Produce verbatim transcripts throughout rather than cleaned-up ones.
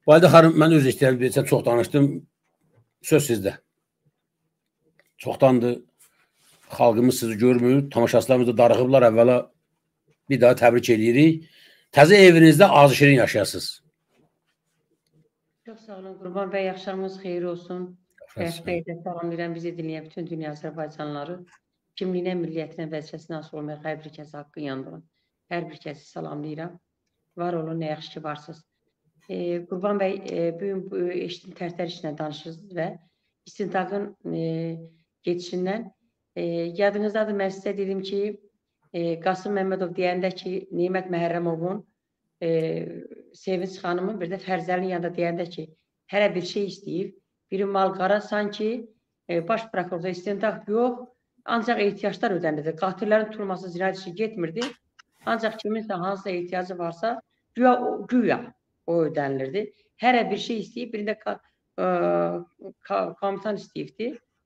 Validə xanım, mən öz istəyirəm, çox danışdım. Söz sizdə. Çoxdandır xalqımız sizi görmür, tamaşaçılarımız da darıxıblar əvvəla. Bir daha təbrik edirik. Təzə evinizdə az-şirin yaşayasınız. Çox sağ olun Qurban bəy, yaxşılığınız xeyir olsun. Xeyirdə salamlayıram bizi dinləyən bütün dünya Azərbaycanlıları. Kimliyinə, milliyyətinə, vəzifəsinə asıl olmayan hər bir kəsi haqqı yandıran. Hər bir kəsi salamlayıram. Var olun, nə yaxşı ki varsınız. E, Qurban bəy, e, bugün eşitim tərtər işlə danışırsınız və istintaqın e, geçişindən e, yadınızdadır, mən sizə dedim ki, e, Qasım Məmmədov deyəndə ki, Nemət Məhərrəmovun, e, Sevinç xanımın, bir də Fərzəlinin yanında deyəndə ki, hərə bir şey istəyib, biri mal-qara, sanki e, baş prokurorda istintaq yox, ancaq ehtiyaclar ödənirdi. Qatillərin tutulması cinayət işi getmirdi. Ancaq kiminsə hansısa ehtiyacı varsa, güya, güya o ödənilirdi. Hərə bir şey istəyib, birində ka, ə, ka, komutan istəyibdi.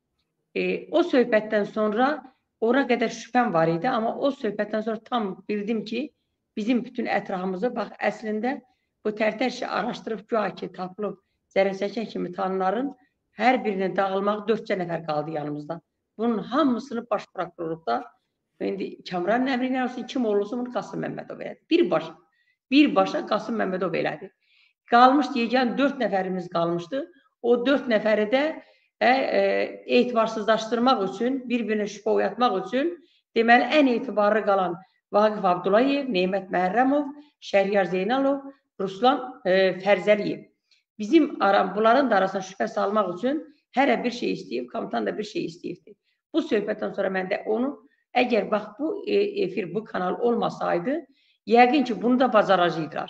E, o söhbətdən sonra ona qədər şübhəm var idi, amma o söhbətdən sonra tam bildim ki, bizim bütün ətrafımızı, bax, əslində bu tərtər işi araşdırıb, güya ki, tapılıb, zərərçəkən kimi tanınların hər birinin dağılmağı dördcə nəfər qaldı yanımızda. Bunun hamısını baş prokurorluqda, indi Kamran əmri ilə olsun, kim olursa bunu Qasım Məmmədov elədi. Birbaşa, birbaşa Qasım Məmmədov elədi. Qalmışdı, yeganə dörd nəfərimiz qalmışdı. O dörd nəfəri də e, e, etibarsızlaşdırmaq üçün, bir-birinə şübhə oyatmaq üçün, deməli, ən etibarlı qalan Vaqif Abdullayev, Nemət Məhərrəmov, Şəhriyar Zeynalov, Ruslan e, Fərzəliyev. Bizim aram, bunların da arasına şübhə salmaq üçün hərə bir şey istəyib, komutan da bir şey istəyibdi. Bu söhbətdən sonra mən də onu, əgər bax bu e, efir, bu kanal olmasaydı, yəqin ki, bunu da bacaracaqdılar.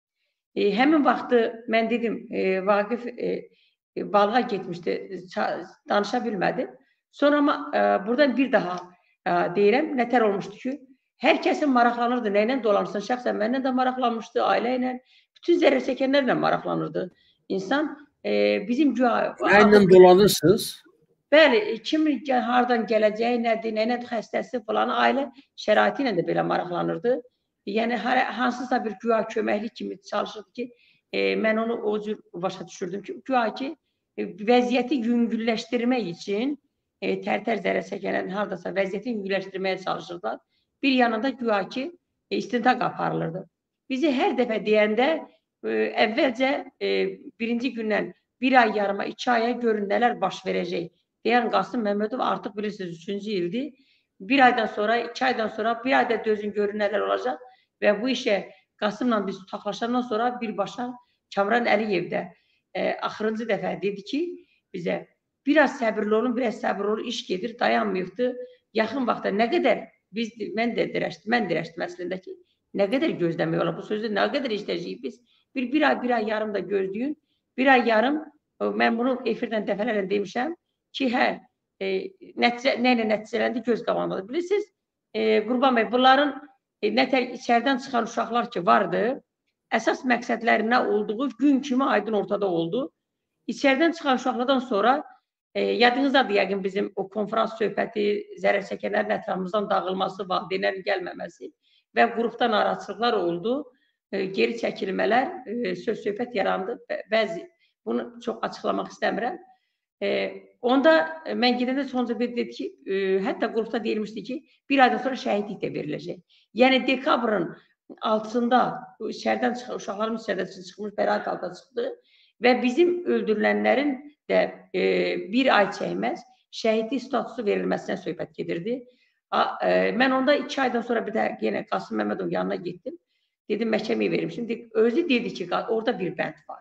E, həmin vaxtı mən dedim, e, Vaqif e, e, balığa getmişdi, danışa bilmədi. Sonra ama e, buradan bir daha e, deyirəm, nətər olmuşdu ki, hər kəsin maraqlanırdı, nə ilə dolanırsan, şəxsən mənlə də maraqlanmışdı, ailə ilə, bütün zərər çəkənlərlə maraqlanırdı. İnsan e, bizim güya... Nə ilə dolanırsınız? Bəli, kim hardan gələcəyi, nədir, nədir xəstəsi falan, ailə şəraiti ilə də belə maraqlanırdı. Yəni, hansısa bir güya köməklik kimi çalışırdı ki, e, mən onu o cür başa düşürdüm ki, güya ki, e, vəziyyəti yüngülləşdirmək üçün e, tərtər zərər çəkənlərin haradasa vəziyyəti yüngülləşdirməyə çalışırdılar. Bir yanında güya ki, e, istintaq aparılırdı. Bizi hər dəfə deyəndə, e, əvvəlcə e, birinci gündən bir ay yarıma, iki aya görün nələr baş verəcək deyən Qasım Məmmədov artıq bilirsiniz üçüncü ildir. Bir aydan sonra, iki aydan sonra, bir ayda dözün görün nələr olacaq və bu işə Qasımla biz tutaqlaşandan sonra birbaşa Kamran Əliyev də e, axırıncı dəfə dedi ki, bizə biraz səbirli olun, biraz səbirli olun, iş gedir, dayanmayıbdı. Yaxın vaxtda nə qədər, biz, mən də dirəşdim, mən dirəşdim əslində ki, nə qədər gözləmək olar, bu sözdə nə qədər işləyəcəyik biz. Bir, bir ay, bir ay yarım da gözləyin, bir ay yarım, mən bunu efirdən dəfələrlə demişəm, ki, hə, e, nəticə, nə ilə nəticələndi göz qabağındadır. Bilirsiniz, e, Qurban bəy, bunların e, nətər içərdən çıxan uşaqlar ki vardı, əsas məqsədlərinə olduğu gün kimi aydın ortada oldu. İçərdən çıxan uşaqlardan sonra, e, yadınızdadır yəqin bizim o konferans söhbəti, zərər çəkənlərin ətrafımızdan dağılması, valideynlərin gəlməməsi və qrupda narahatçılıqlar oldu, e, geri çəkilmələr, e, söz söhbət yarandı. Bəzi, bunu çox açıqlamaq istəmirəm. E, onda mən gedəndə sonca bir dedi ki, e, hətta qrupda deyilmişdi ki, bir aydan sonra şəhidlik də veriləcək. Yəni dekabrın altısında içərdən çıxan, uşaqlarımız içərdən çıxmış, bəraət altında çıxdı və bizim öldürülənlərin də e, bir ay çəkməz şəhidlik statusu verilməsinə söhbət gedirdi. A, e, mən onda iki aydan sonra bir də yenə Qasım Məmmədov yanına getdim. Dedim, məhkəməyə vermişim. Özü dedi ki, orada bir bənd var.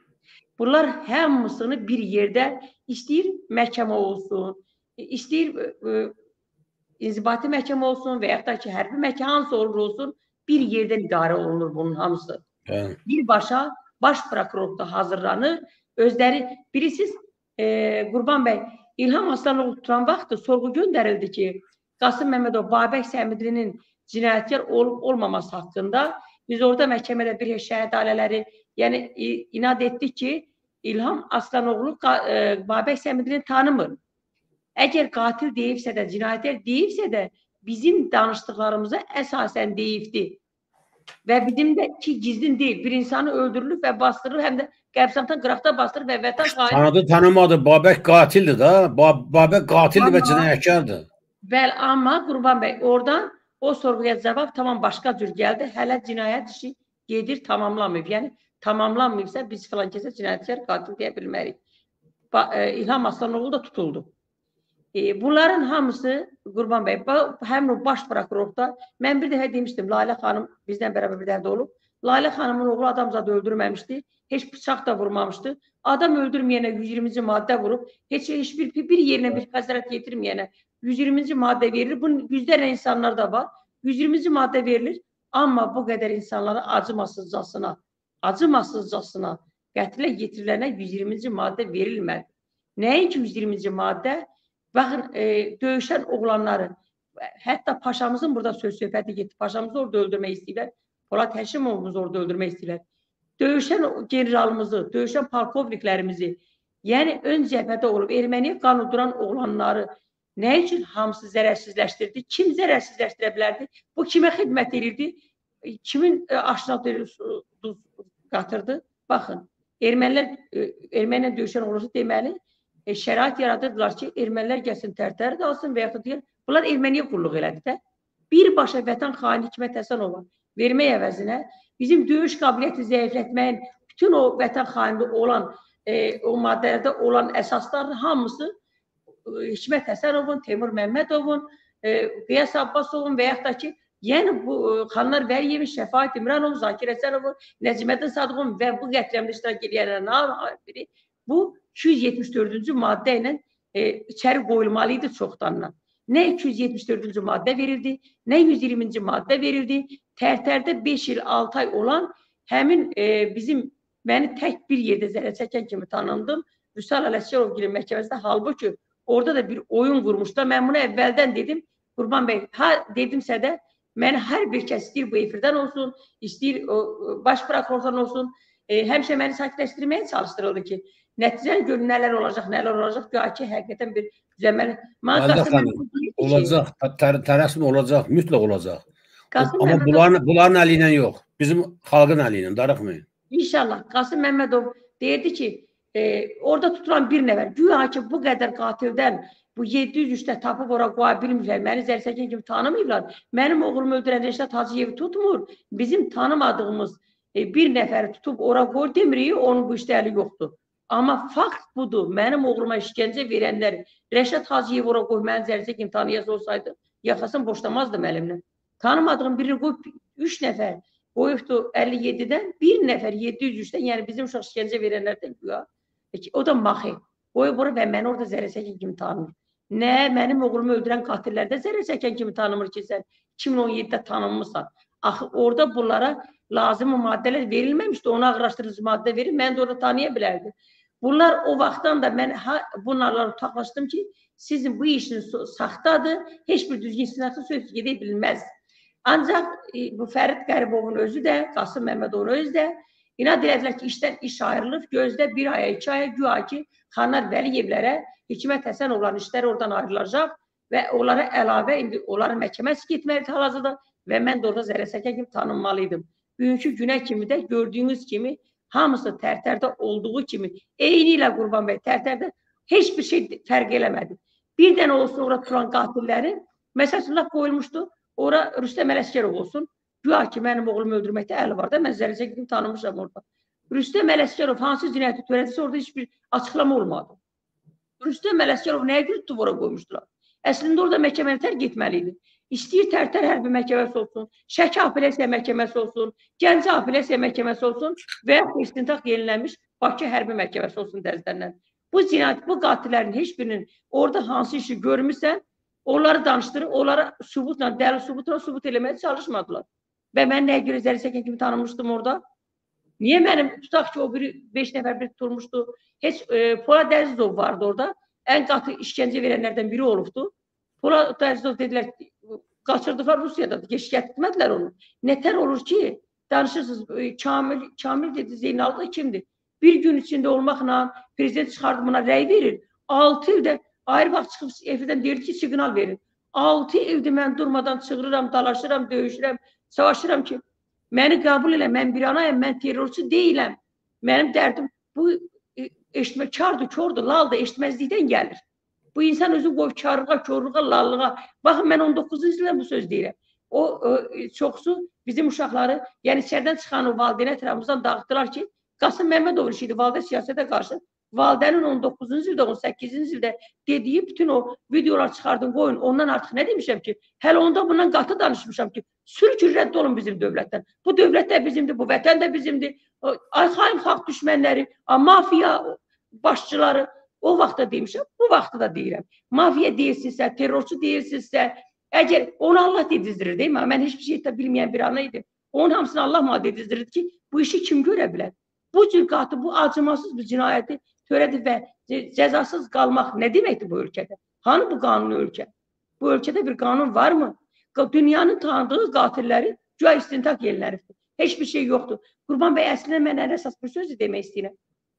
Bunlar hamısını bir yerdə istəyir məhkəmə olsun, istəyir e, inzibati məhkəmə olsun və yaxud da ki, hərbi məhkəmə hansı olur olsun, bir yerdən idarə olunur bunun hamısı. Evet. Birbaşa baş prokurorluqda hazırlanır, özləri, bilirsiniz, e, Qurban bəy, İlham Aslanoğlu tutulan vaxtı sorğu göndərildi ki, Qasım Məmmədov, Babək Səmidlinin cinayətkar olub olmaması haqqında biz orada məhkəmədə bir şəhid ailələri, yəni inad etdik ki, İlham Aslanoğlu e, Babək Səmidlini tanımır. Əgər qatil deyibsə də, cinayətkar deyibsə də bizim danışdıqlarımıza əsasən deyibdi. Ve bizim de ki gizlin değil. Bir insanı öldürülür ve bastırılır hem de qəbirstanlıqdan qıraqda bastırır ve vətən xaini. Tanıdı tanımadı. Babək qatildir da. Babək qatildir ve cinayətkardır. Bəli, ama Qurban Bey oradan o sorguya cevap tamam başka cür geldi. Hələ cinayət işi gedir tamamlanmayıb. Yani tamamlanmayıbsa biz falan kesə cinayətkar qatil deyə bilmərik. E, İlham Aslanoğlu da tutuldu. E, bunların hamısı Qurban Bey, həmin o baş prokurorda mən bir dəfə demişdim, Lalə xanım bizdən bərabər bir dərdə olub. Lalə xanımın oğlu adamzad öldürməmişdi, heç bıçaq da vurmamışdı. Adam öldürməyənə yüz iyirminci maddə vurub, heç, heç bir, bir yerinə bir xəsarət yetirməyənə yüz iyirminci maddə verilir. Bunun yüzlərlə insanlar da var. yüz iyirminci maddə verilir. Amma bu qədər insanlara acımasızcasına, acımasızcasına qətilə yetirilənə yüz iyirminci maddə verilmədi. Nəinki yüz iyirminci maddə? Baxın, e, döyüşən oğlanları, hətta paşamızın burada söz söhbəti getdi. Paşamızı orada öldürmək istəyirlər. Polat Həşimovumuzu orada öldürmək istəyirlər. Döyüşən generalımızı, döyüşən polkovniklərimizi, yəni ön cəbhədə olub Erməniyə qan uduran oğlanları nə üçün hamısı zərərsizləşdirdi? Kim zərərsizləşdirə bilərdi? Bu kimə xidmət edirdi? Kimin aşinatı qatırdı? Baxın, ermənilər, Erməniyə döyüşən olursa deməli, E, şərait yaradırdılar ki, ermənilər gəlsin tərtər qalsın və yaxud deyil, bunlar Erməniyə qulluq elədi də. Birbaşa vətən xaini Hikmət Həsənova vermək əvəzinə bizim döyüş qabiliyyəti zəiflətməyin bütün o vətən xaini olan, e, o maddələrdə olan əsasların hamısı e, Hikmət Həsənovun, Teymur Məmmədovun, e, Qiyas Abbasovun və yaxud da ki, yəni bu e, Xanlar Vəliyevin, Şəfaət İmranov, Zakir Həsənovun, Nəcməddin Sadıqovun və bu qətliamda iştirak edənlərin bu iki yüz yetmiş dördüncü maddə ilə e, içəri qoyulmalıydı çoxdandan. Nə iki yüz yetmiş dördüncü maddə verildi, nə yüz iyirminci maddə verildi. Tərtərdə beş il, altı ay olan həmin e, bizim, məni tək bir yerdə zərər çəkən kimi tanındım. Vüsal Ələsgərovgilin məhkəməsində, halbuki orada da bir oyun qurmuşlar. Mən bunu əvvəldən dedim, Qurban bəy, ha dedimsə də, məni hər bir kəs istəyir bu efirdən olsun, istəyir o, baş prokurordan olsun, e, həmişə məni sakitləşdirməyə çalışdırıldı ki, nəticənin görün nələr olacaq, nələr olacaq, güya ki, həqiqətən bir düzəməli. Olacaq, tərəsmi olacaq, mütləq olacaq. Amma bunların, bunların əli ilə yox, bizim xalqın əli ilə, darıxmayın. İnşallah, Qasım Məmmədov deyirdi ki, e, orada tutulan bir nəfər, güya ki, bu qədər qatildən, bu yeddi yüz üçdə tapıb ora qoya bilmirlər, məni zərsəkən kimi tanımayıblar, mənim oğlumu öldürən Rəşad Hacıyevi tutmur, bizim tanımadığımız e, bir nəfəri tutub ora qoy demirik, onun bu işdə əli yoxdur. Amma fakt budur, mənim oğluma işgəncə verənlər, Rəşad Hacıyev ora qoy, mən zərsə kim tanıyası olsaydı, yaxasını boşlamazdım əlimlə. Tanımadığım birini qoy, üç nəfər qoyubdu əlli yeddidən, bir nəfər yeddi yüz üçdən, yəni bizim uşaq işgəncə verənlərdən güya, o da maxi, qoyub ora və məni orada zərəsəkən kimi tanımır. Nə, mənim oğlumu öldürən qatillərdə zərəsəkən kimi tanımır ki, sən iki min on yeddidə tanınmışsan. Axı, orada bunlara lazım maddələr verilməmişdi, ona ağırlaşdırıcı maddə verir, mən də orada tanıya bilərdim. Bunlar o vaxtdan da mən bunlarla tutaqlaşdım ki, sizin bu işiniz saxtadır, heç bir düzgün istinadlı söz gedə bilməz. Ancaq e, bu Fərid Qəribovun özü də, Qasım Məmmədovun özü də inad elədilər ki, işdən iş ayrılıb, gözdə bir aya, iki aya güya ki, Xanlar Vəliyevlərə Hikmət Həsənovların işləri oradan ayrılacaq və onlara əlavə, indi onların məhkəməsi getməlidir hal-hazırda və mən də orada zərəsəkən kimi tanınmalıydım. Bugünkü günə kimi də gördüyünüz kimi hamısı tərtərdə olduğu kimi, eyni ilə Qurban bəy, tərtərdə heç bir şey fərq eləmədi. Bir dənə olsun orada tutulan qatillərin, məsələn, qoyulmuşdu, ora Rüstəm Ələsgərov olsun, güya ki, mənim oğlumu öldürməkdə əli var da, mən zərəcə gidip tanımışam orada. Rüstəm Ələsgərov hansı cinayəti törədirsə, orada heç bir açıqlama olmadı. Rüstəm Ələsgərov nəyə görə tutub ora qoymuşdular? Əslində orada məhkəməyə tərk etməliydi. İstəyir Tərtər hərbi məhkəməsi olsun, Şəki apellyasiya məhkəməsi olsun, Gəncə apellyasiya məhkəməsi olsun və ya istintaq yenilənmiş Bakı hərbi məhkəməsi olsun dəzlərindən. Bu cinayət, bu qatillərin heç birinin orada hansı işi görmüşsə, onları danışdırır, onları sübutla, dəlil sübutla sübut eləməyə çalışmadılar. Və mən nəyə görə zərəsəkən kimi tanımışdım orada? Niyə mənim, tutaq ki, o biri beş nəfər bir tutulmuşdu, heç e, Polad Əzizov vardı orada, ən qatı işgəncə verənlərdən biri olubdu. Polad Əzizov dedilər, qaçırdıqlar Rusiyadadır, şikayət etmədilər onu. Nətər olur ki, danışırsınız, Kamil, Kamil dedi, Zeynal da kimdir? Bir gün içində olmaqla prezident çıxardı buna rəy verir. altı ildə ayrı vaxt çıxıb efirdən deyir ki, siqnal verin. altı ildir mən durmadan çığırıram, dalaşıram, döyüşürəm, savaşıram ki, Məni qəbul elə, mən bir anayım, mən terrorçu deyiləm. Mənim dərdim bu eşitmə kardır, kordur, laldır, eşitməzlikdən gəlir. Bu insan özü qoyub karlığa, korluğa, lallığa. Baxın, mən on doqquzuncu ildə bu söz deyirəm. O, o çoxsu bizim uşaqları, yəni içərdən çıxan o valideyn ətrafımızdan dağıtdılar ki, Qasım Məmmədov idi valideyn siyasətə qarşı. Valideynin on doqquzuncu ildə, on səkkizinci ildə dediyi bütün o videolar çıxardın, qoyun. Ondan artıq nə demişəm ki, hələ onda bundan qatı danışmışam ki, sürükür rədd olun bizim dövlətdən. Bu dövlət də bizimdir, bu vətən də bizimdir. Arxaim xalq düşmənləri, mafiya başçıları o vaxtda demişəm, bu vaxtda da deyirəm. Mafiya deyirsinizsə, terrorçu deyirsinizsə, əgər onu Allah dedizdirir, deyil mi? Mən hiçbir şey bilməyən bir ana idim. Onun hamısını Allah mı dedizdirir ki, bu işi kim görə bilər? Bu cür qatı, bu acımasız bir cinayəti törədib və cəzasız qalmaq nə deməkdir bu ölkədə? Hanı bu qanunlu ölkə? Bu ölkədə bir qanun var mı? Dünyanın tanıdığı qatilləri güya istintaq yerləridir. Heç bir şey yoxdur. Qurban bəy, əslində mən ən əsas bir sözü demək istəyirəm.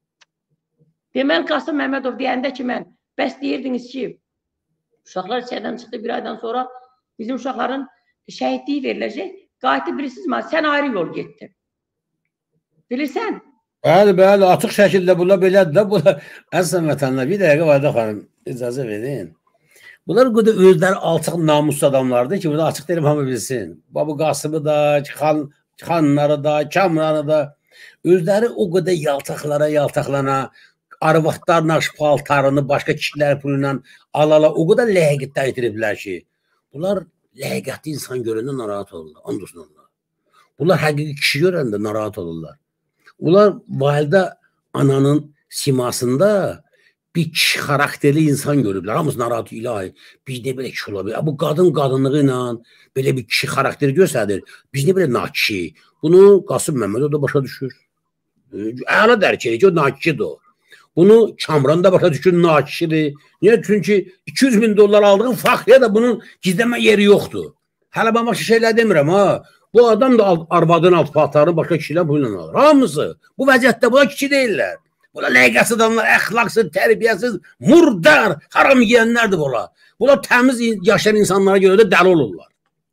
Deməli, Qasım Məmmədov deyəndə ki, mən bəs deyirdiniz ki, uşaqlar içərdən çıxdı bir aydan sonra bizim uşaqların şəhidliyi veriləcək. Qayıtı bilirsiniz mi? Sən ayrı yol getdin. Bilirsən? Bəli, bəli, açıq şəkildə bunlar belədir də. Bunlar, əslən vətənlər, bir dəqiqə var da xanım, icazə verin. Bunlar özləri alçaq namuslu adamlardır ki, burada açıq deyirəm, hamı bilsin. Bu Qasımı da, xan, xanları da, Kamranı da, özləri o qədər yaltaqlara, yaltaqlana, arvadlarla paltarını başqa kişilərin puluyla alala, o qədər ləhəqətlər itiriblər ki, bunlar ləhəqətli insan görəndə narahat olurlar, andolsun onlar. Bunlar həqiqi kişi görəndə narahat olurlar. Bunlar validə ananın simasında bir kişi xarakterli insan görüblər. Hamısı narahat, ilahi, biz nə belə kişi ola bilir? Bu qadın qadınlığı ilə belə bir kişi xarakteri göstərir. Biz nə belə nakişi? Bunu Qasım Məmmədov da başa düşür. Əla dərk edir ki, o nakişidir o. Bunu Kamran da başa düşür, nakişidir. Niyə? Çünki iki yüz min dollar aldığın faxriyə da bunun gizləmə yeri yoxdur. Hələ ben başka şeyler demirəm ha. Bu adam da arvadın alt paltarını başka kişiler buyla alır. Hamısı. Bu vəziyyətdə bunlar kişi deyirlər. Bunlar ləyqəsiz adamlar, əxlaqsız, tərbiyəsiz, murdar, haram yiyənlərdir bunlar. Bunlar təmiz yaşayan insanlara görə də dəli olurlar.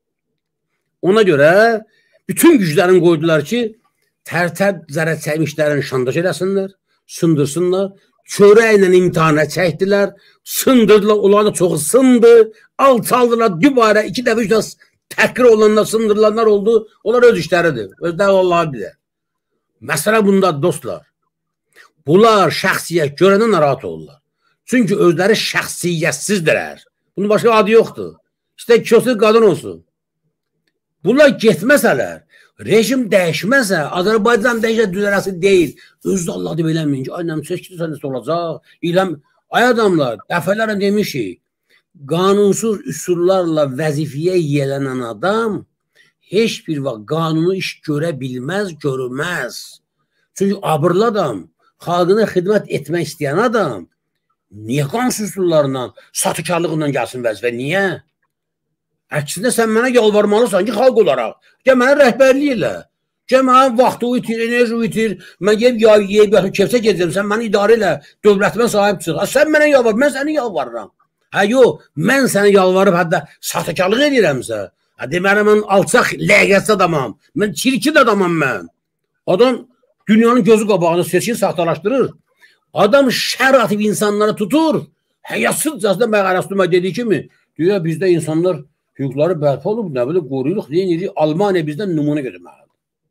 Ona görə bütün güclərini qoydular ki, tər-tər zərət çəkmişlərin şantaj eləsinlər, sındırsınlar. Çörəklə imtihana çəkdilər, sındırdılar, onlar da çoxu sındı, alçaldılar, dübarə iki dəfə üç dəfə təhqir olanlar, sındırılanlar oldu. Onlar öz işləridir. Özləri Allah'a bilir. Məsələ bundadır dostlar. Bunlar şəxsiyyət görəndə narahat olurlar. Çünki özləri şəxsiyyətsizdirlər. Bunun başqa adı yoxdur. İşte kişi olsun, qadın olsun. Bunlar getməsələr, rejim dəyişməsə, Azərbaycan dəyişə düzərəsi deyil. Özdə Allah deyib eləməyin ki, aynəm seçkidirsə nəsə olacaq. İləm, ay adamlar, dəfələrlə demişik, qanunsuz üsullarla vəzifəyə yiyələnən adam heç bir vaxt qanunu iş görə bilməz, görməz. Çünki abırlı adam, xalqına xidmət etmək istəyən adam niyə qanunsuz üsullarla, satıkarlığından gəlsin vəzifə? Niyə? Əksində sən mənə yalvarmalısan ki, xalq olaraq. Gəl mənə rəhbərlik elə. Gəl mənə vaxtı itir, enerji itir. Mən yeyib, yeyib, kefsə gedəcəm. Sən mənə idarə elə, dövlətimə sahib çıx. Sən mənə yalvar, mən səni yalvarıram. Hə, yox, mən səni yalvarıb hətta saxtakarlıq edirəmsə. Hə, deməli, mən alçaq, ləyqətsiz adamam. Mən çirkin adamam mən. Adam dünyanın gözü qabağını seçkin saxtalaşdırır. Adam şər atıb insanları tutur. Həyasızcasında məqarəstümə dediyi kimi, deyir, bizdə insanlar hüquqları bərpa olub, nə bilə qoruyuruq, deyirik, Almaniya bizdən nümunə götürməlidir.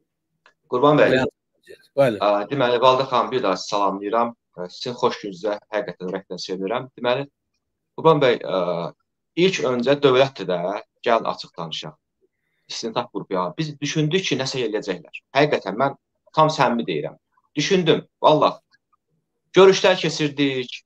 Qurban bəy, deməli, Valide xanım bir daha salamlayıram. Sizin xoş gününüzə həqiqətən ürəkdən sevinirəm. Deməli, Qurban bəy, ilk öncə dövlətdir də, gəlin açıq danışaq. İstintaq qrupu ya. Biz düşündük ki, nəsə eləyəcəklər. Həqiqətən, mən tam səmimi deyirəm. Düşündüm, vallah, görüşlər keçirdik,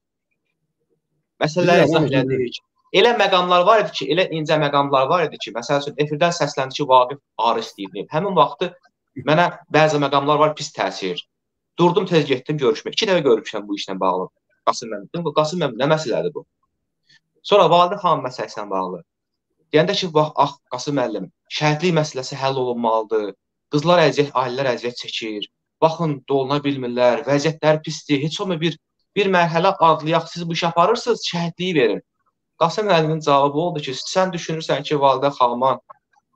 məsələləri izah elədik. Elə məqamlar var idi ki, elə incə məqamlar var idi ki, məsəl üçün, efirdən səsləndi ki, Vaqif Arif deyib. Həmin vaxtı mənə bəzi məqamlar var, pis təsir. Durdum, tez getdim görüşmək. İki dəfə görmüşəm bu işlə bağlı. Qasım mənim. Qasım mənim, nə məsələdir bu? Sonra Valide xanım məsələsindən bağlı. Deyəndə ki, bax, ax, Qasım müəllim, şəhidlik məsələsi həll olunmalıdır. Qızlar əziyyət, ailələr əziyyət çəkir. Baxın, doluna bilmirlər, vəziyyətləri pisdir. Heç olma bir, bir mərhələ adlayaq, siz bu iş aparırsınız, şəhidliyi verin. Qasım müəllimin cavabı oldu ki, sən düşünürsən ki, Valide xanıma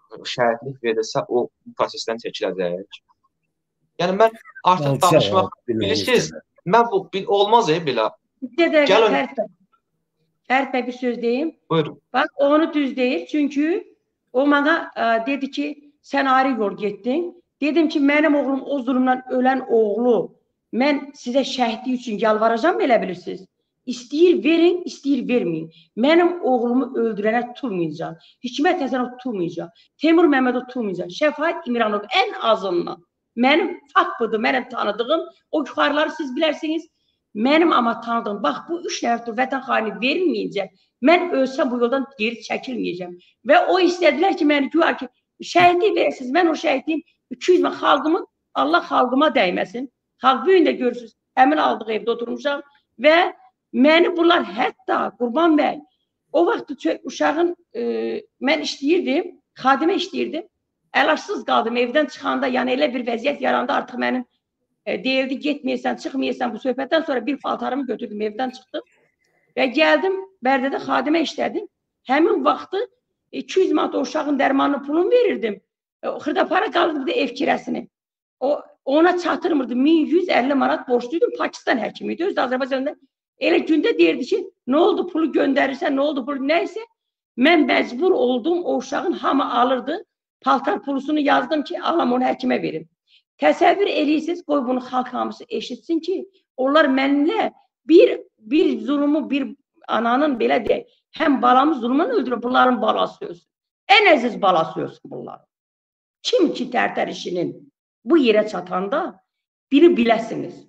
şəhidlik verilsə, o prosesdən çəkiləcək. Yəni mən artıq danışmaq, bilirsiniz, mən bu olmaz e belə. Bir dəqiqə, Fərid bəy bir söz deyim. Buyurun. Bax, onu düz deyir, çünki o mənə dedi ki, sən ayrı yol getdin. Dedim ki, mənim oğlum o zulümdən ölən oğlu, mən sizə şəhidlik üçün yalvaracam, elə bilirsiniz. İstəyir verin, istəyir verməyin. Mənim oğlumu öldürənə tutulmayacaq. Hikmət Həsənov tutulmayacaq. Teymur Məmmədov tutulmayacaq. Şəfaət İmranov ən azından. Mənim fakt budur, mənim tanıdığım. O yuxarıları siz bilərsiniz. Mənim amma tanıdığım, bax bu üç nəfər vətən xaini verməyəcək. Mən ölsəm bu yoldan geri çəkilməyəcəm. Və o istədilər ki, məni güya ki, şəhidlik verirsiniz. Mən o şəhidliyim iki yüz min xalqımın, Allah xalqıma dəyməsin. Xalq bu gün də görürsünüz. Həmin aldıq evdə oturmuşam və məni bunlar hətta Qurban bəy, o vaxt uşağın, e, mən işləyirdim, xadimə işləyirdim. Əlacsız qaldım evdən çıxanda, yəni elə bir vəziyyət yarandı artıq mənim. E, deyildi, getməyəsən, çıxmayəsən bu söhbətdən sonra bir paltarımı götürdüm, evdən çıxdım. Və gəldim, Bərdədə xadimə işlədim. Həmin vaxtı iki yüz manat o uşağın dərmanını pulunu verirdim. E, xırda para qaldı bir də ev kirəsini. O, ona çatırmırdı. min yüz əlli manat borçluydum. Pakistan həkimiydi. Özü Azərbaycanda. Elə gündə deyirdi ki, nə oldu pulu göndərirsən, nə oldu pulu, nəysə. Mən məcbur oldum, o uşağın hamı alırdı. Paltar pulusunu yazdım ki, alam onu həkimə verim. Təsəvvür eləyirsiniz, qoy bunu xalq hamısı eşitsin ki, onlar mənimlə bir, bir zulümü, bir ananın belə deyək, həm balamı zulümünü öldürür, bunların balası ölsün. Ən əziz balası ölsün bunların. Kim ki Tərtər işinin bu yerə çatanda biri biləsiniz.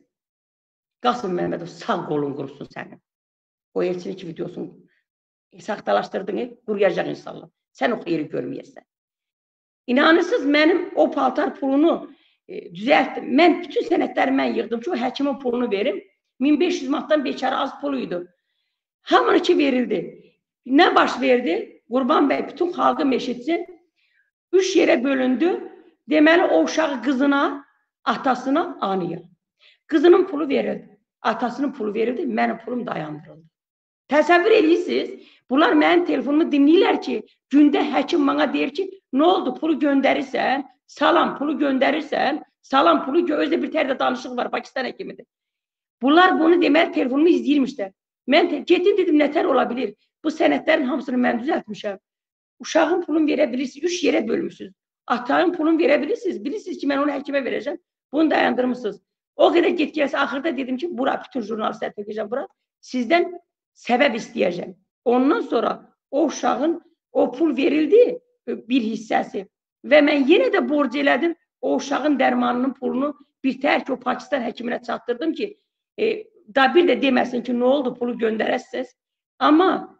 Qasım Məmmədov sağ qolun qurusun sənin. O elçilik videosunu saxtalaşdırdın, quruyacaq inşallah. Sən o xeyri görməyəsən. İnanırsınız, mənim o paltar pulunu e, düzəltdim. Mən bütün sənədləri mən yığdım ki, o həkimin pulunu verim. min beş yüz manatdan beçara az puluydu. Hamını ki verildi. Nə baş verdi? Qurban bəy bütün xalqı eşitsin. Üç yerə bölündü. Deməli, o uşağı qızına, atasına, anıya. Qızının pulu verildi. Atasının pulu verildi. Mənim pulum dayandırıldı. Təsəvvür edirsiniz. Bunlar mənim telefonumu dinləyirlər ki, gündə həkim bana deyir ki, nə oldu pulu göndərirsən, salam pulu göndərirsən, salam pulu gö özdə bir tərdə danışıq var, Pakistan həkimidir. Bunlar bunu deməli telefonumu izləyirmişlər. Mən getdim dedim, nətər ola bilir? Bu sənədlərin hamısını mən düzəltmişəm. Uşağın pulunu verə bilirsiniz, üç yerə bölmüşsünüz. Atayın pulunu verə bilirsiniz, bilirsiniz ki, mən onu həkimə verəcəm. Bunu dayandırmışsınız. O qədər get-gəlsə, axırda dedim ki, bura bütün jurnalistlər tökəcəm bura. Sizdən səbəb istəyəcəm. Ondan sonra o uşağın o pul verildi bir hissəsi və mən yenə də borc elədim o uşağın dərmanının pulunu bir tər ki o Pakistan həkiminə çatdırdım ki e, da bir də deməsin ki nə oldu pulu göndərəsiniz. Amma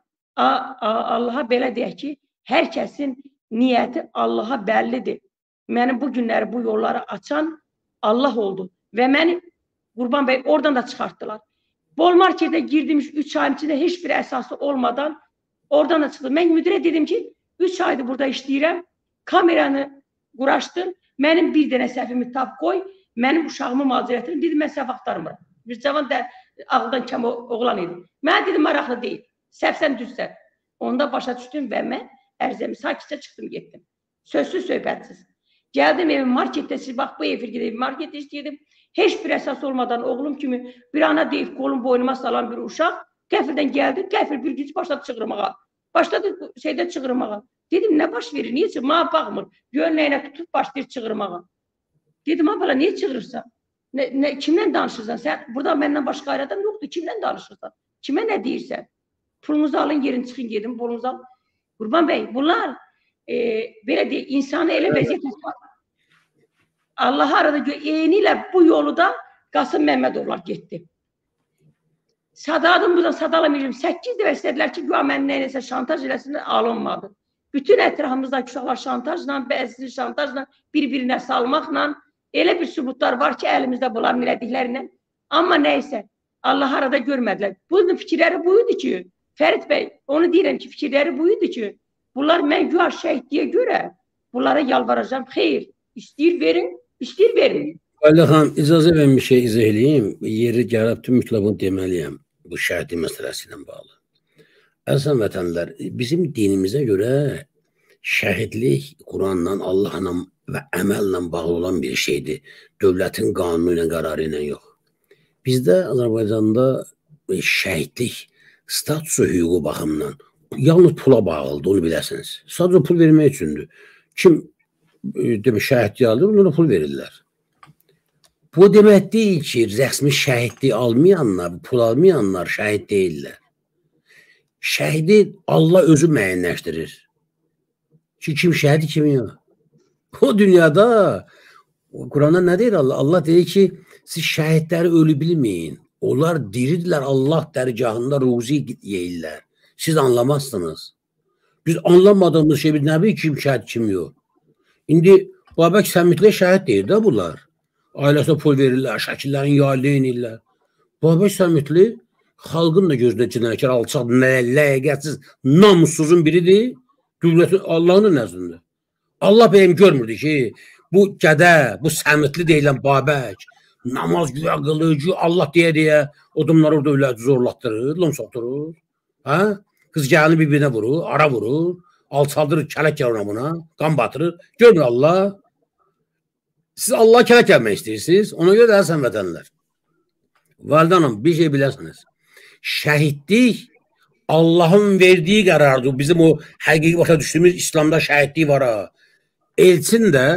Allaha belə deyək ki hər kəsin niyyəti Allaha bəllidir. Mənim bu günləri bu yolları açan Allah oldu və məni Qurban bəy oradan da çıxartdılar. Bol markete girdim üç ayın içində heç bir əsası olmadan oradan da çıxdım. Mən müdirə dedim ki, üç aydır burada işləyirəm, kameranı quraşdır, mənim bir dənə səhvimi tap qoy, mənim uşağımı mazirətirim, dedim, mən səhv axtarmıram. Bir cavan da ağıldan kəm oğlan idi. Mən dedim, maraqlı deyil, səhvsən düzsən. Onda başa düşdüm və mən ərzəmi sakitcə çıxdım, getdim. Sözsüz, söhbətsiz. Gəldim evim marketdə, siz bax bu efirgədə marketdə işləyirdim. Heç bir əsas olmadan oğlum kimi bir ana deyib kolum boynuma salan bir uşaq qəfildən gəldi, qəfil bir güc başladı çığırmağa. Başladı şeydə çığırmağa. Dedim, nə baş verir, niyə çığırmağa baxmır? Gönləyinə tutub başlayır çığırmağa. Dedim, abala, niyə çığırırsan? Nə, nə, kimlə danışırsan? Sən burada məndən başqa ayrı adam yoxdur, kimlə danışırsan? Kimə nə deyirsən? Pulunuzu alın, yerin çıxın, gedin, pulunuzu alın. Qurban bəy, bunlar e, belə deyil, insanı elə vəziyyət etmir. Allah arada eynilə bu yolu da Qasım Məmmədovlar getdi. Sadadım buradan sadalamayacağım. səkkiz dəfə istədilər ki, güya mən nəyəsə şantaj eləsinlər, alınmadı. Bütün ətrafımızdakı uşaqlar şantajla, bəzisi şantajla, bir-birinə salmaqla elə bir sübutlar var ki, əlimizdə bunların elədiklərindən. Amma nəysə, Allah arada görmədilər. Bunun fikirləri buydu ki, Fərid bəy, onu deyirəm ki, fikirləri buydu ki, bunlar mən güya şəhidliyə görə bunlara yalvaracağım. Xeyr, istəyir verin. İştir verin. Ayla xanım, icazə verin bir şey izah edeyim. Yeri gəlib tüm mütləq bunu deməliyəm. Bu şəhidlik məsələsi ilə bağlı. Əziz vətənlər, bizim dinimizə görə Şəhidlik Quranla, Allahla və əməllə bağlı olan bir şeydir. Dövlətin qanunu ilə, qərarı ilə yox. Bizdə Azərbaycanda şəhidlik statusu hüququ baxımından yalnız pula bağlıdır, onu biləsiniz. Sadəcə pul vermək üçündür. Kim demək şəhidlik alır, onlara pul verirlər. Bu demək deyil ki, rəsmi şəhidlik almayanlar, pul almayanlar şəhid deyirlər. Şəhidi Allah özü müəyyənləşdirir. Ki, kim şəhidi, kim yox. O dünyada, Quranda nə deyir Allah? Allah deyir ki, siz şəhidləri ölü bilməyin. Onlar diridirlər, Allah dərgahında ruzi yeyirlər. Siz anlamazsınız. Biz anlamadığımız şey, nə bilir kim şəhid, kim yox. İndi Babək Səmitli şəhid deyir də bunlar. Ailəsinə pul verirlər, şəkillərin yaylı inirlər. Babək Səmitli xalqın da gözünə cinayətkar, alçaq, ləyəqətsiz, namussuzun biridir. Dövlətin Allahın nəzdində. Allah bəyəm görmürdü ki, bu gədə, bu Səmitli deyilən Babək, namaz güya qılıcı, Allah deyə-deyə odumları dövləti zorlatdırır, lomsatdırır. Hə? Qız gəlini bir-birinə vurur, ara vurur, alçaldırır, kələk gəlir buna, qan batırır. Görmür Allah. Siz Allah'a kələk gəlmək istəyirsiniz, ona görə də sən vətənlər. Validə hanım, bir şey biləsiniz. Şəhidlik Allahın verdiyi qərardır. Bizim o həqiqi başa düşdüyümüz İslamda şəhidlik var ha. Elçin də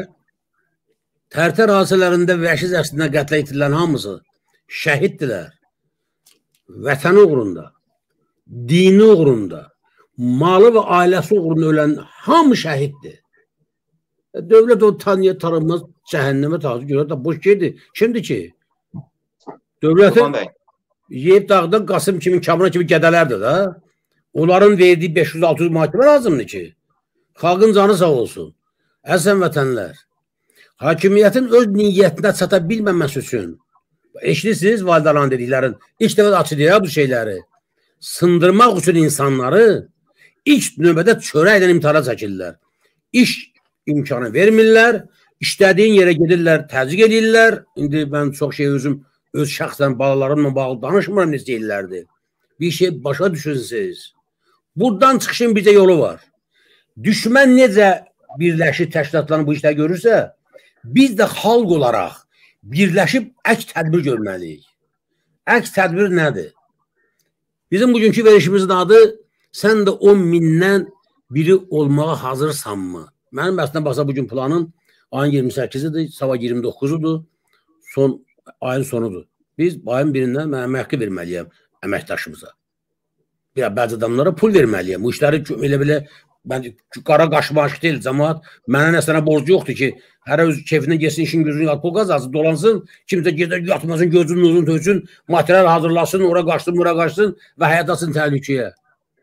Tərtər hadisələrində vəhşi əslində qətlə yetirilən hamısı şəhiddirlər. Vətəni uğrunda, dini uğrunda, malı və ailəsi uğrunda ölən hamı şəhiddir. Dövlət o tanıya tanınmaz cəhənnəmə tarzı görə də boş şeydir. Kimdir ki? Dövlətin yeyib dağda Qasım kimi, Kamran kimi qədələrdir da. Onların verdiyi beş yüz altı yüz mahkəmə lazımdır ki, xalqın canı sağ olsun. Əzəm vətənlər, hakimiyyətin öz niyyətinə çata bilməməsi üçün, eşlirsiniz validaların dediklərin, ilk dəfə açılıyor bu şeyləri, sındırmaq üçün insanları ilk növbədə çörəklə imtihana çəkirlər. İş imkanı vermirlər, işlədiyin yerə gedirlər, təzyiq edirlər. İndi mən çox şey özüm, öz şəxsən balalarımla bağlı danışmıram, necə deyirlərdi. Bir şey başa düşünsünüz. Buradan çıxışın bizə yolu var. Düşmən necə birləşib təşkilatlarını bu işləri görürsə, biz də xalq olaraq birləşib əks tədbir görməliyik. Əks tədbir nədir? Bizim bugünkü verişimizin adı, sən də on mindən biri olmağa hazırsanmı? Mənim əslində baxsa bugün planım ayın iyirmi səkkizidir, sabah iyirmi dokkuzudur, son ayın sonudur. Biz ayın birindən mən əmək haqqı verməliyəm əməkdaşımıza. Bir bəzi adamlara pul verməliyəm. Bu işləri elə belə mən qara qaşmaşıq deyil, cəmaat mənə nəsənə borcu yoxdur ki, hər öz keyfindən geçsin, işin gözünü yat, pul qazansın, dolansın, kimsə gedir, yatmasın, gözünün uzun töksün, material hazırlasın, ora qaçsın, ora qaçsın və həyatasın təhlükəyə.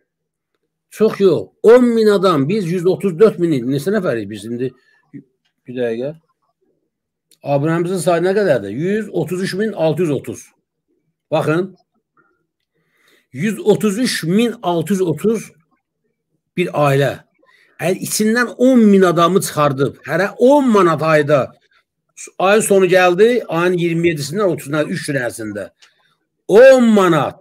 Çox yox. on min adam, biz yüz otuz dörd min, neçə nəfərik biz indi? Bir dəqiqə. Abunəmizin sayı nə qədərdir? yüz otuz üç min altı yüz otuz. Baxın. yüz otuz üç min altı yüz otuz bir ailə. Əgər içindən on min adamı çıxardıb, hərə on manat ayda, ayın sonu gəldi, ayın iyirmi yedisindən otuzuna, üç gün ərzində. on manat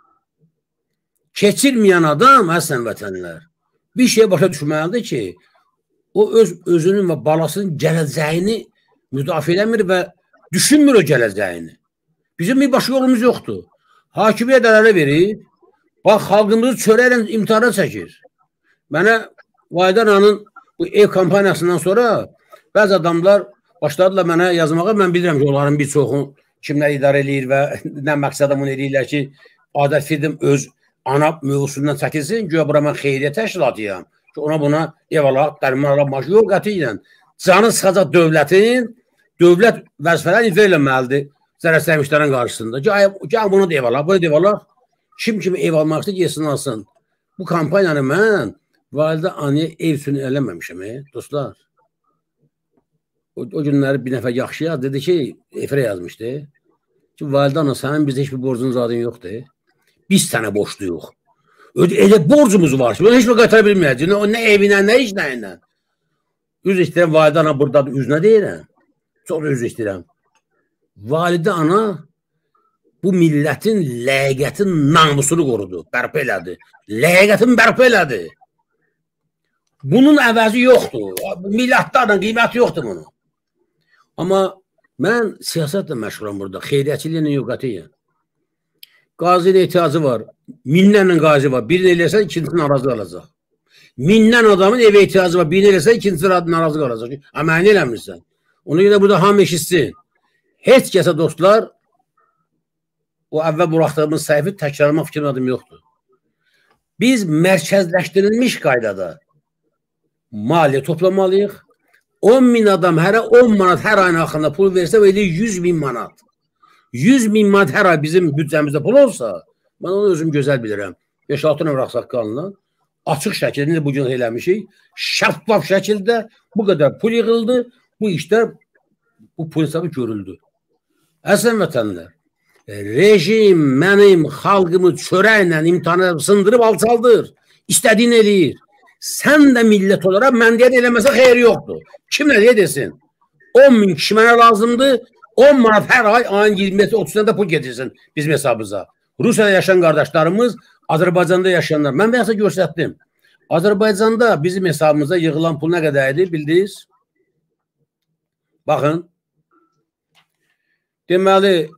keçirməyən adam, əslən vətənlər, bir şey başa düşməlidir ki, o öz özünün və balasının gələcəyini müdafiə eləmir və düşünmür o gələcəyini. Bizim bir başqa yolumuz yoxdur. Hakimiyyət ələ verir, bax, xalqımızı çörəklə imtihana çəkir. Mənə Validananın bu ev kampaniyasından sonra bəzi adamlar başladılar mənə yazmağa. Mən bilirəm ki, onların bir çoxu kimlər idarə edir və nə məqsədə bunu edirlər ki, adət firdim öz ana mövzusundan çəkilsin, güya bura mən xeyriyyə təşkilatıyam ki, ona buna ev alaq, dərman alaq, maaşı yox, qətiyyən. Canı sıxacaq dövlətin, dövlət vəzifələr icra eləməlidir zərərsəymişlərin qarşısında. Gəl bunu da ev alaq, bunu da ev alaq. Kim kimi ev almaq istəyir, yesin alsın. Bu kampaniyanı mən validə anaya ev üçün eləməmişəm, e, dostlar. O, o günləri bir nəfər yaxşı yaz, dedi ki, efirə yazmışdı ki, validə ana, sənin bizdə heç bir borcunuz adın yoxdur. Biz sənə borçluyuq. Elə borcumuz var ki, heç bir qaytara bilməyəcək. Nə evinə, nə iş, nə ilə. Üz istəyirəm, validə ana buradadır, üzünə deyirəm. Çox üz istəyirəm. Validə ana bu millətin ləyaqətin namusunu qorudu, bərpa elədi. Ləyaqətin bərpa elədi. Bunun əvəzi yoxdur. Milyardlarla qiyməti yoxdur bunun. Amma mən siyasətlə məşğulam burada. Xeyriyyəçiliklə yox qətiyyən. Qazi ilə ehtiyacı var. Minlərlə qazi var. Birini eləsə ikincisi narazı qalacaq. Minlərlə adamın evə ehtiyacı var. Birini eləsə ikincisi narazı qalacaq. Əməni eləmirsən. Ona görə burada hamı eşitsin. Heç kəsə dostlar o əvvəl buraxdığımız səhvi təkrarlamaq fikrin adım yoxdur. Biz mərkəzləşdirilmiş qaydada maliyyə toplamalıyıq. on min adam hərə on manat hər ayın axırında pul versə, öyle yüz min manat. yüz min manat hər ay bizim büdcəmizdə pul olsa, mən onu özüm gözəl bilirəm. beş altı nömrə ağsaqqalından açıq şəkildə bugün eləmişik. Şəffaf şəkildə bu qədər pul yığıldı. Bu işlər, bu pul hesabı görüldü. Əslən vətənlər, rejim mənim xalqımı çörəklə imtihanı sındırıb alçaldır. İstədiyini eləyir. Sən də millət olaraq mən deyən eləməsə xeyri yoxdur. Kim nə deyə desin? on min kişi mənə lazımdır. on manat hər ay ayın iyirmi otuzunda pul getirsin bizim hesabımıza. Rusiyada yaşayan qardaşlarımız, Azərbaycanda yaşayanlar. Mən bəsə göstərdim. Azərbaycanda bizim hesabımıza yığılan pul nə qədər idi bildiniz? Baxın. Deməli,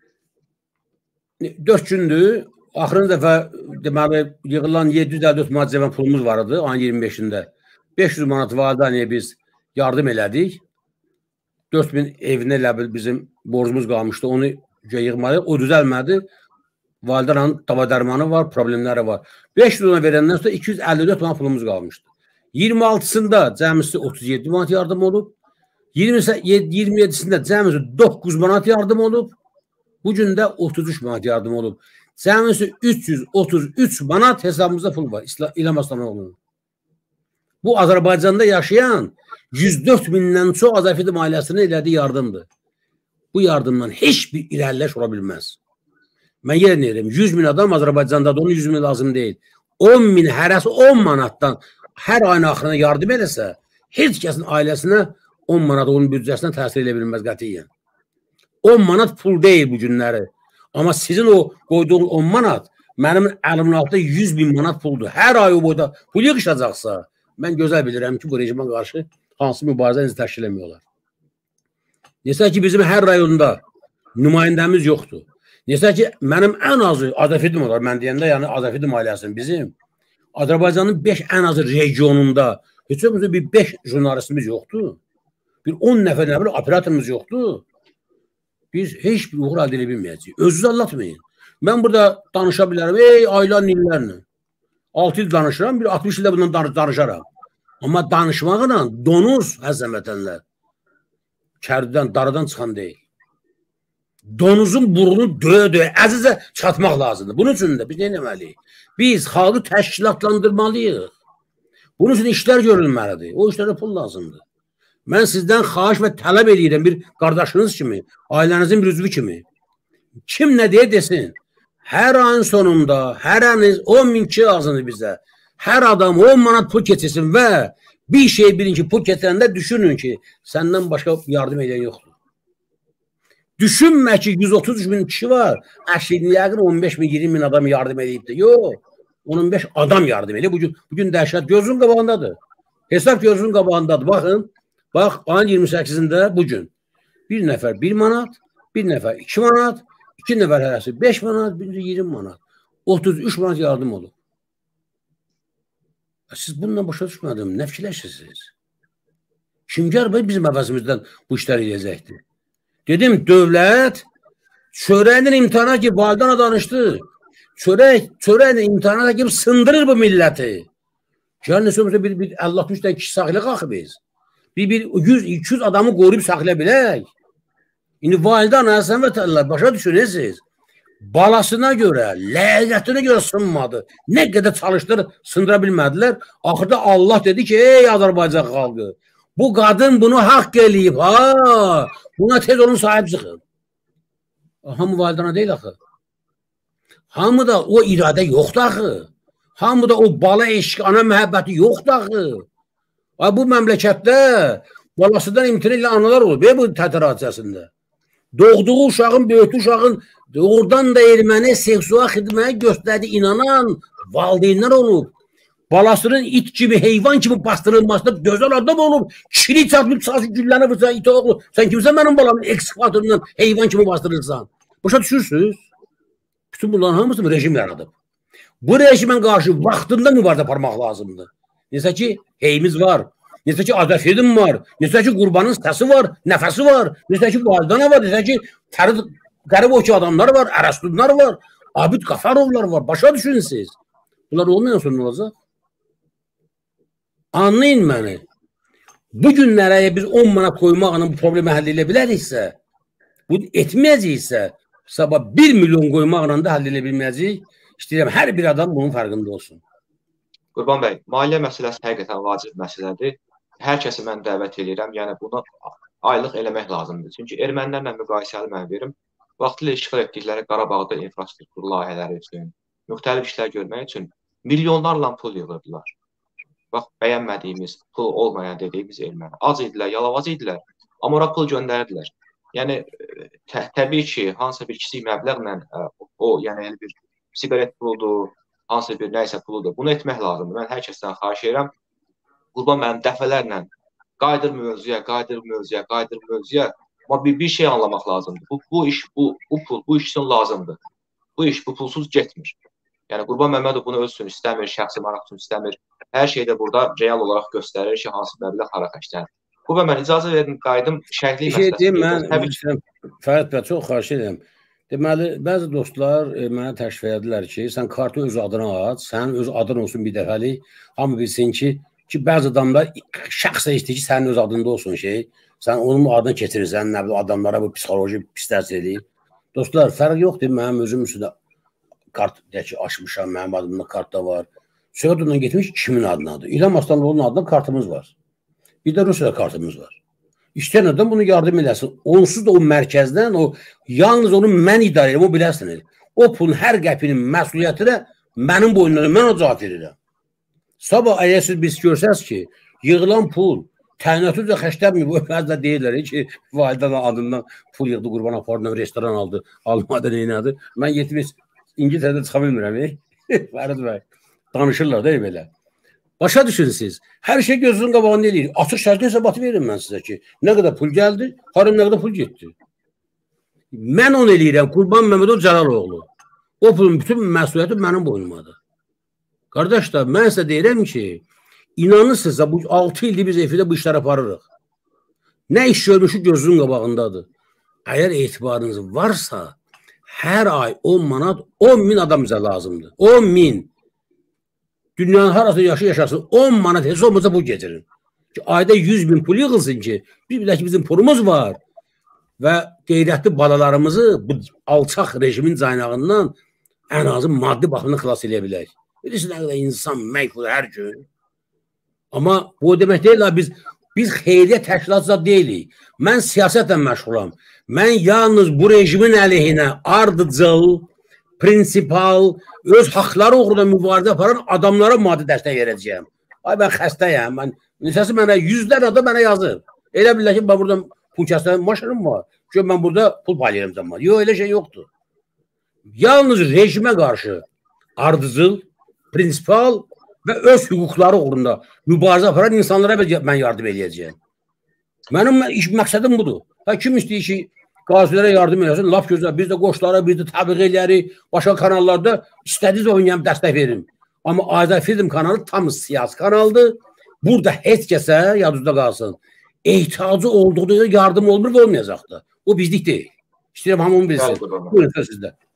dörd gündür. Axırıncı dəfə deməli yığılan yeddi yüz əlli dörd manat cəvən pulumuz var idi ayın iyirmi beşində. beş yüz manat valideynəyə biz yardım elədik. dörd min evinə elə bil bizim borcumuz qalmışdı. Onu yığmalıyıq. O düzəlmədi. Valideynənin dava dərmanı var, problemləri var. beş yüz ona verəndən sonra iki yüz əlli dörd manat pulumuz qalmışdı. iyirmi altısında cəmisi otuz yeddi manat yardım olub. iyirmi yeddisində cəmisi doqquz manat yardım olub. Bugün də otuz üç manat yardım olub. Cəmisi üç yüz otuz üç manat hesabımızda pul var. İlham Aslanoğlu'nun. Bu Azərbaycanda yaşayan yüz dörd mindən çox Azərfidin ailəsinin elədiyi yardımdır. Bu yardımdan heç bir irəliləş ola bilməz. Mən yer deyirəm, yüz min adam Azərbaycandadır, onun yüz min lazım deyil. on min hərəsi on manatdan hər ayın axırına yardım eləsə, heç kəsin ailəsinə on manat onun büdcəsinə təsir edə bilməz qətiyyən. on manat pul deyil bu günləri. Amma sizin o qoyduğunuz on manat mənim əlimin altında yüz min manat puldur. Hər ay o boyda pul yığışacaqsa, mən gözəl bilirəm ki, bu rejimə qarşı hansı mübarizə necə təşkil etmiyorlar. Nesə ki, bizim hər rayonda nümayəndəmiz yoxdur. Nesə ki, mənim ən azı Azərfidim olar. Mən deyəndə, yəni Azərfidim ailəsinin bizim Azərbaycanın beş ən azı regionunda heç olmasa bir beş jurnalistimiz yoxdur. Bir on nəfər nə bilir operatorumuz yoxdur. Biz heç bir uğur əldə edə bilməyəcəyik. Özünüzü anlatmayın. Mən burada danışa bilərəm. Ey aylar illərlə. altı il danışıram, bir altmış ildə bundan danışaram. Amma danışmaqla donuz əzəm vətənlər kərdidən, daradan çıxan deyil. Donuzun burnu döyə-döyə əzizə çıxartmaq lazımdır. Bunun üçün də biz nə etməliyik? Biz xalqı təşkilatlandırmalıyıq. Bunun üçün işlər görülməlidir. O işlərə pul lazımdır. Mən sizdən xahiş və tələb edirəm bir qardaşınız kimi, ailənizin bir üzvü kimi. Kim nə deyə desin? Hər ayın sonunda, hər ayınız on min kişi lazımdır bizə. Hər adam on manat pul keçirsin və bir şey bilin ki, pul keçirəndə düşünün ki, səndən başqa yardım edən yoxdur. Düşünmə ki, yüz otuz üç min kişi var. Əşliyin yəqin on beş min, iyirmi min adam yardım edib də. Yox, on beş adam yardım edib. Bugün, bugün dəhşət gözün qabağındadır. Hesab gözün qabağındadır. Baxın, bax, ayın iyirmi səkkizində bugün bir nəfər bir manat, bir nəfər iki manat, iki nəfər hərəsi beş manat, bir iyirmi manat. otuz üç manat yardım olub. Siz bununla başa düşmədim. Nə fikirləşirsiniz? Kimgar bəy bizim əvəzimizdən bu işləri eləyəcəkdir. Dedim, dövlət çörəklə imtihana ki, validana danışdı. Çörək, çörəklə imtihana ki, sındırır bu milləti. Gəlin, nəsə bir, bir əlli altmış dən kişi saxıla qalxı biz. Bir, bir yüz iki yüz adamı qoruyub saxıla bilək. İndi validana, sən vətənlər, başa düşünürsünüz. Balasına görə, ləzzətinə görə sınmadı. Nə qədər çalışdırır, sındıra bilmədilər. Axırda Allah dedi ki, ey Azərbaycan xalqı, bu qadın bunu haqq eləyib, ha, buna tez olun sahib çıxın. Hamı validana deyil axı. Hamı da o iradə yoxdur axı. Hamı da o bala eşq, ana məhəbbəti yoxdur axı. Bu məmləkətdə balasından imtina ilə analar olur, bu tətir hadisəsində. Doğduğu uşağın, böyütü uşağın doğrudan da erməni seksual xidməyə göstərdi, inanan valideynlər olub. balasının it kimi, heyvan kimi bastırılmasında gözəl adam olub, kilit atıb, sası gülləni vursan, iti oğlu. Sən kimsən mənim balamın ekskavatorundan heyvan kimi bastırırsan? Başa düşürsünüz? Bütün bunların hamısını rejim yaradıb. Bu rejimin qarşı vaxtında mübarizə aparmaq lazımdır. Necə ki, heyimiz var. Necə ki, Azəfirin var. Necə ki, Qurbanın səsi var, nəfəsi var. Necə ki, Validana var. Necə ki, qərib o ki adamlar var, Ərəstunlar var. Abid Qafarovlar var. Başa düşünün siz. Bunlar olmayan sonra olacaq. Anlayın məni. Bu günlərə biz on manat qoymaqla bu problemi həll edə biləriksə, bu etməyəcəksə, sabah bir milyon qoymaqla da həll edə bilməyəcək. İstəyirəm, hər bir adam bunun fərqində olsun. Qurban bəy, maliyyə məsələsi həqiqətən vacib məsələdir. Hər kəsi mən dəvət edirəm. Yəni, bunu aylıq eləmək lazımdır. Çünki ermənilərlə müqayisəli mən verim. Vaxtilə işğal etdikləri Qarabağda infrastruktur layihələri üçün, müxtəlif işlər görmək üçün milyonlarla pul yığırdılar. Bax, bəyənmədiyimiz, pul olmayan dediyimiz erməni. Az idilər, yalavac idilər, amma ora pul göndərdilər. Yəni, tə təbii ki, hansısa bir kiçik məbləğlə o, yəni bir siqaret puludur, hansısa bir nəysə puludur. Bunu etmək lazımdır. Mən hər kəsdən xahiş edirəm. Qurban mənim dəfələrlə qaydır mövzuya, qaydır mövzuya, qaydır mövzuya. Amma bir, bir şey anlamaq lazımdır. Bu, bu iş, bu, bu pul, bu iş üçün lazımdır. Bu iş, bu pulsuz getmir. Yəni, Qurban Məmmədov bunu öz üçün istəmir, şəxsi maraq üçün istəmir. Hər şeydə burada real olaraq göstərir ki, hansı məbləğ hara xərclənir. Qurban, mən icazə verin, qaydım şərhli məsələsi. Bir şey deyim, mən Fərid bəy, çox xahiş edirəm. Deməli, bəzi dostlar mənə təşvik edirlər ki, sən kartı öz adına aç, sənin öz adın olsun bir dəfəlik. Hamı bilsin ki, ki bəzi adamlar şəxsən istəyir ki, sənin öz adında olsun şey. Sən onun adını keçirirsən, nə bilim, adamlara bu psixoloji pis təsir edir. Dostlar, fərq yoxdur, mənim özüm üstündə kart ki, açmışam, mənim adımda kart da var. Söhbət ondan getmiş kimin adınadır? İlham Aslanlıoğlu'nun adına kartımız var. Bir də Rusiyada kartımız var. İstəyən adam bunu yardım eləsin. Onsuz da o mərkəzdən, o yalnız onu mən idarə edirəm, o biləsiniz. O pulun hər qəpinin məsuliyyətinə mənim boynumdan, mən o cavab verirəm. Sabah əgər siz biz görsəz ki, yığılan pul təyinatı da xəşləmir, bu bəzdə deyirlər ki, validən adından pul yığdı, Qurban apardı, restoran aldı, almadı, neyinadı. Mən yetmiş İngiltərədə çıxa bilmirəm, Fərid bəy. Danışırlar da belə. Başa düşünün siz. Hər şey gözünün qabağında eləyir. Açıq şərtli hesabatı verim mən sizə ki, nə qədər pul gəldi, harım nə qədər pul getdi. Mən onu eləyirəm, Qurban Məmmədov Cəlaloğlu. O pulun bütün məsuliyyəti mənim boynumadır. Qardaşlar, mən sizə deyirəm ki, inanırsınızsa bu altı ildir biz efirdə bu işlər aparırıq. Nə iş görmüşü gözünün qabağındadır. Əgər etibarınız varsa, hər ay on manat, on min adam bizə lazımdır. on min. Dünyanın harası yaşı yaşasın, on manat heç olmasa bu getirin. Ki, ayda yüz bin pul yığılsın ki, bir bilək ki, bizim pulumuz var. Və qeyrətli balalarımızı bu alçaq rejimin caynağından ən azı maddi baxımdan xilas edə bilək. Bilirsiniz, nə qədər insan məhvur hər gün. Amma bu demək deyil, biz, biz xeyriyyə təşkilatı deyilik. Mən siyasətlə məşğulam. Mən yalnız bu rejimin əleyhinə ardıcıl, prinsipal, öz haqları uğruna mübarizə aparan adamlara maddi dəstək verəcəyəm. Ay, mən xəstəyəm. Mən, nəsəsi mənə, yüzlər adam mənə yazır. Elə bilək ki, mən burada pul kəsdən maşınım var. Çünki mən burada pul paylayırım zaman. Yox, elə şey yoxdur. Yalnız rejimə qarşı ardıcıl, prinsipal və öz hüquqları uğrunda mübarizə aparan insanlara mən yardım edəcəyəm. Mənim iş məqsədim budur. Ha, kim istəyir ki, qazilərə yardım edəsin, laf gözlə, biz də qoşlara, biz də təbliğ eləyərik, başqa kanallarda istədiniz oynayam, dəstək verin. Amma Azəfilm kanalı tam siyasi kanaldır. Burada heç kəsə, yadınızda qalsın, ehtiyacı olduğu yardım olmur və olmayacaqdır. O bizlik deyil. İstəyirəm, hamı onu bilsin. Buyurun, sizdə.